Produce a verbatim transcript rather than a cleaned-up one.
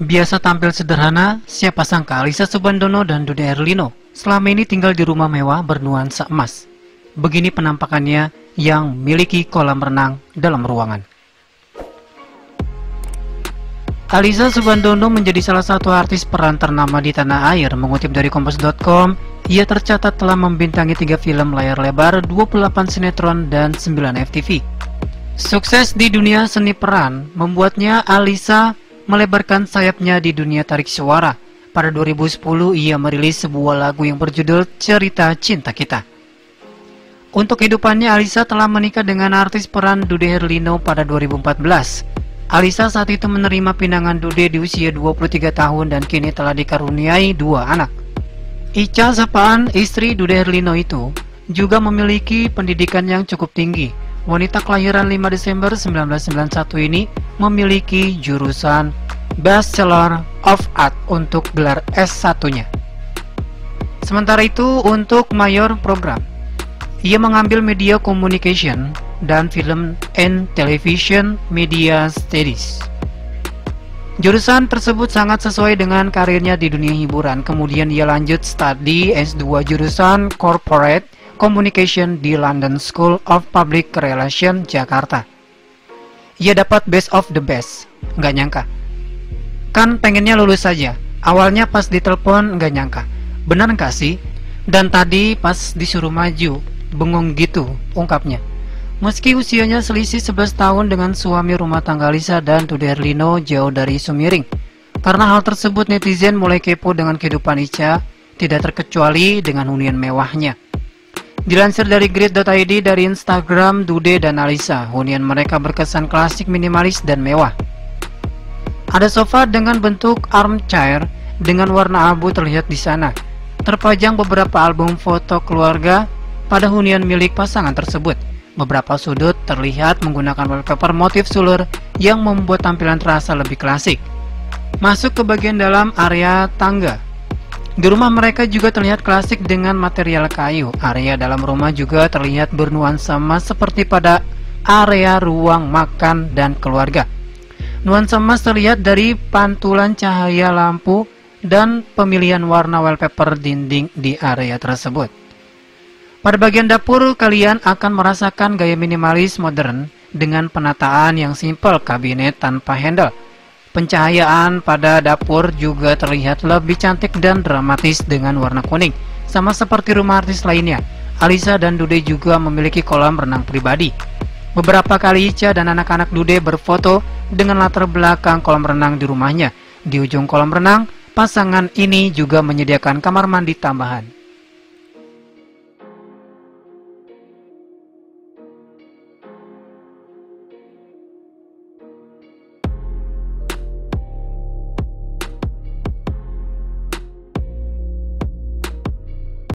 Biasa tampil sederhana, siapa sangka Alyssa Soebandono dan Dude Herlino selama ini tinggal di rumah mewah bernuansa emas. Begini penampakannya yang memiliki kolam renang dalam ruangan. Alyssa Soebandono menjadi salah satu artis peran ternama di tanah air. Mengutip dari kompas titik com, ia tercatat telah membintangi tiga film layar lebar, dua puluh delapan sinetron, dan sembilan F T V. Sukses di dunia seni peran membuatnya Alyssa melebarkan sayapnya di dunia tarik suara. Pada dua ribu sepuluh, ia merilis sebuah lagu yang berjudul Cerita Cinta Kita. Untuk kehidupannya, Alyssa telah menikah dengan artis peran Dude Herlino pada dua ribu empat belas. Alyssa saat itu menerima pinangan Dude di usia dua puluh tiga tahun dan kini telah dikaruniai dua anak. Ica sapaan istri Dude Herlino itu juga memiliki pendidikan yang cukup tinggi. Wanita kelahiran lima Desember seribu sembilan ratus sembilan puluh satu ini memiliki jurusan Bachelor of Art untuk gelar S satu-nya. Sementara itu, untuk mayor program, ia mengambil Media Communication dan Film and Television Media Studies. Jurusan tersebut sangat sesuai dengan karirnya di dunia hiburan. Kemudian ia lanjut studi S dua jurusan Corporate Communication di London School of Public Relations, Jakarta. Ia dapat best of the best. Nggak nyangka. Kan pengennya lulus saja. Awalnya pas ditelepon nggak nyangka. Benar nggak sih? Dan tadi pas disuruh maju, bengong gitu ungkapnya. Meski usianya selisih sebelas tahun dengan suami rumah tangga Alyssa dan Dude Herlino jauh dari isu miring. Karena hal tersebut, netizen mulai kepo dengan kehidupan Ica, tidak terkecuali dengan hunian mewahnya. Dilansir dari grid titik i d dari Instagram Dude dan Alyssa, hunian mereka berkesan klasik, minimalis, dan mewah. Ada sofa dengan bentuk armchair dengan warna abu terlihat di sana. Terpajang beberapa album foto keluarga pada hunian milik pasangan tersebut. Beberapa sudut terlihat menggunakan wallpaper motif sulur yang membuat tampilan terasa lebih klasik. Masuk ke bagian dalam area tangga. Di rumah mereka juga terlihat klasik dengan material kayu. Area dalam rumah juga terlihat bernuansa emas seperti pada area ruang makan dan keluarga. Nuansa emas terlihat dari pantulan cahaya lampu dan pemilihan warna wallpaper dinding di area tersebut. Pada bagian dapur, kalian akan merasakan gaya minimalis modern dengan penataan yang simpel, kabinet tanpa handle. Pencahayaan pada dapur juga terlihat lebih cantik dan dramatis dengan warna kuning. Sama seperti rumah artis lainnya, Alyssa dan Dude juga memiliki kolam renang pribadi. Beberapa kali Ica dan anak-anak Dude berfoto dengan latar belakang kolam renang di rumahnya. Di ujung kolam renang, pasangan ini juga menyediakan kamar mandi tambahan.